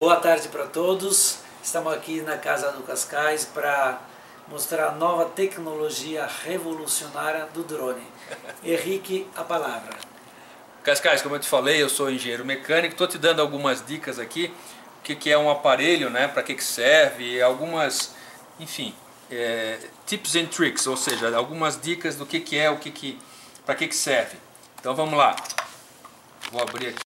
Boa tarde para todos. Estamos aqui na Casa do Cascais para mostrar a nova tecnologia revolucionária do drone. Henrique, a palavra. Cascais, como eu te falei, eu sou engenheiro mecânico, estou te dando algumas dicas aqui, o que é um aparelho, né, para que serve, algumas, enfim, tips and tricks, ou seja, algumas dicas do que é, para que serve. Então vamos lá, vou abrir aqui